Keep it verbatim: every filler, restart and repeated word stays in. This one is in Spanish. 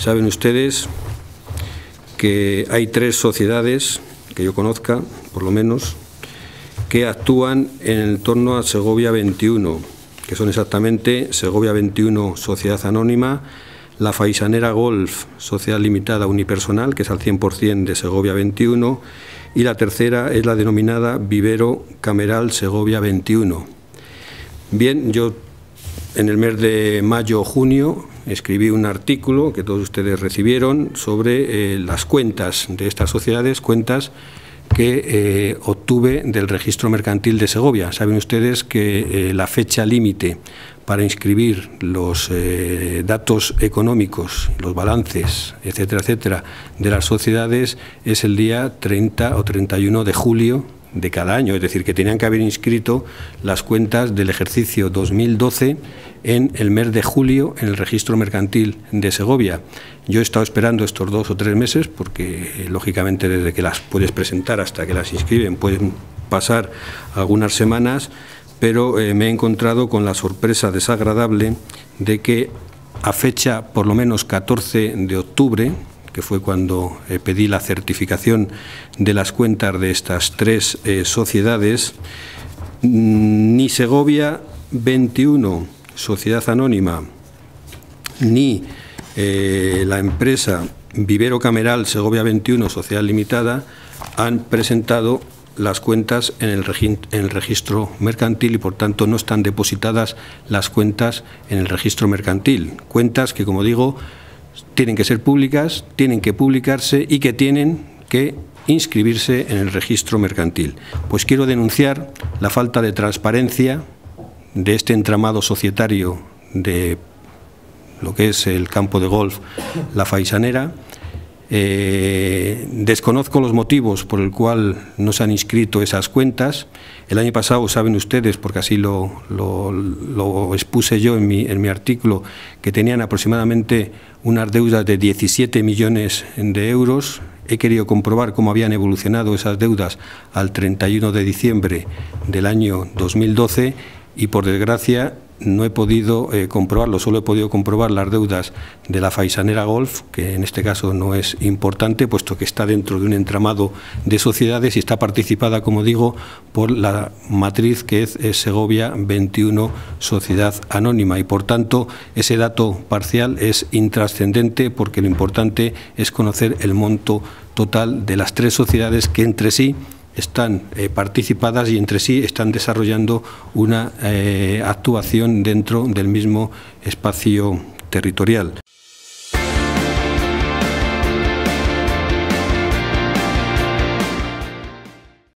Saben ustedes que hay tres sociedades, que yo conozca, por lo menos, que actúan en torno a Segovia veintiuno, que son exactamente Segovia veintiuno Sociedad Anónima, La Faisanera Golf Sociedad Limitada Unipersonal, que es al cien por cien de Segovia veintiuno, y la tercera es la denominada Vivero Cameral Segovia veintiuno. Bien, yo en el mes de mayo o junio escribí un artículo que todos ustedes recibieron sobre eh, las cuentas de estas sociedades, cuentas que eh, obtuve del registro mercantil de Segovia. Saben ustedes que eh, la fecha límite para inscribir los eh, datos económicos, los balances, etcétera, etcétera, de las sociedades es el día treinta o treinta y uno de julio de cada año, es decir, que tenían que haber inscrito las cuentas del ejercicio dos mil doce en el mes de julio en el registro mercantil de Segovia. Yo he estado esperando estos dos o tres meses porque, lógicamente, desde que las puedes presentar hasta que las inscriben pueden pasar algunas semanas, pero eh, me he encontrado con la sorpresa desagradable de que a fecha por lo menos catorce de octubre, que fue cuando eh, pedí la certificación de las cuentas de estas tres eh, sociedades, ni Segovia veintiuno, Sociedad Anónima, ni eh, la empresa Vivero Cameral Segovia veintiuno, Sociedad Limitada, han presentado las cuentas en el, en el registro mercantil y, por tanto, no están depositadas las cuentas en el registro mercantil. Cuentas que, como digo, tienen que ser públicas, tienen que publicarse y que tienen que inscribirse en el registro mercantil. Pues quiero denunciar la falta de transparencia de este entramado societario de lo que es el campo de golf La Faisanera. Eh, desconozco los motivos por el cual no se han inscrito esas cuentas. El año pasado, saben ustedes, porque así lo, lo, lo expuse yo en mi, en mi artículo, que tenían aproximadamente unas deudas de diecisiete millones de euros. He querido comprobar cómo habían evolucionado esas deudas al treinta y uno de diciembre del año dos mil doce y, por desgracia, no he podido eh, comprobarlo, solo he podido comprobar las deudas de La Faisanera Golf, que en este caso no es importante, puesto que está dentro de un entramado de sociedades y está participada, como digo, por la matriz que es, es Segovia veintiuno Sociedad Anónima, y por tanto ese dato parcial es intrascendente, porque lo importante es conocer el monto total de las tres sociedades que entre sí están eh, participadas y entre sí están desarrollando una eh, actuación dentro del mismo espacio territorial.